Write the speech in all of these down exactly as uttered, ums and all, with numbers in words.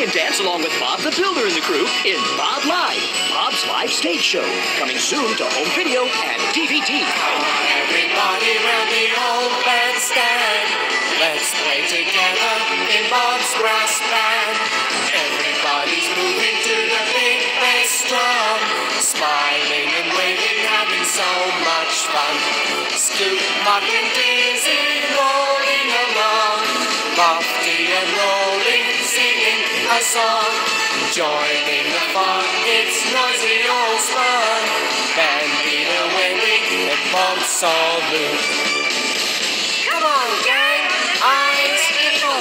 can dance along with Bob the Builder and the crew in Bob Live, Bob's live stage show. Coming soon to home video and D V D. Come on, everybody round the old bandstand. Let's play together in Bob's brass band. Everybody's moving to the big bass drum, smiling and waving, having so much fun. Scoot, Muck and Dizzy rolling along, lofty and rolling, singing a song. Joining the fun, it's noisy old fun. Bandita wailing and bumps all loose. Come on, gang! Eyes equal.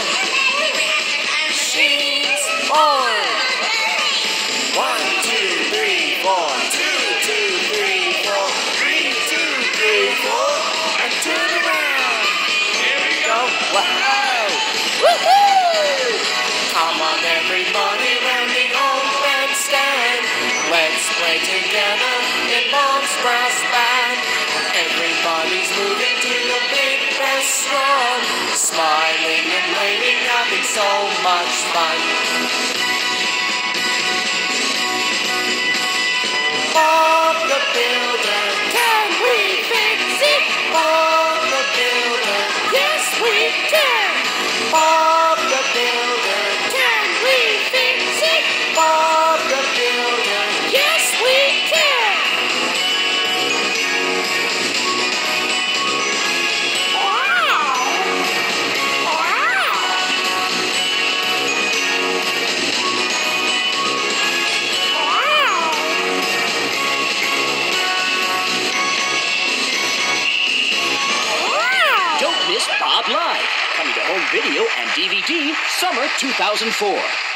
Sheets forward. One, two, three, four. Two, two, three, four. Three, two, three, four. And turn around. Here we go. Wow! Woohoo! Come on, everybody, round the old bandstand. Let's play together in Bob's brass band. Everybody's moving to the big bass drum, smiling and waving, having so much fun. Bob the Builder, can we fix it? Bob the Builder, yes we can. Bob the Builder, can we fix it? Bob the Builder, yes we can. Don't miss Bob Live, coming to home video and D V D summer two thousand four.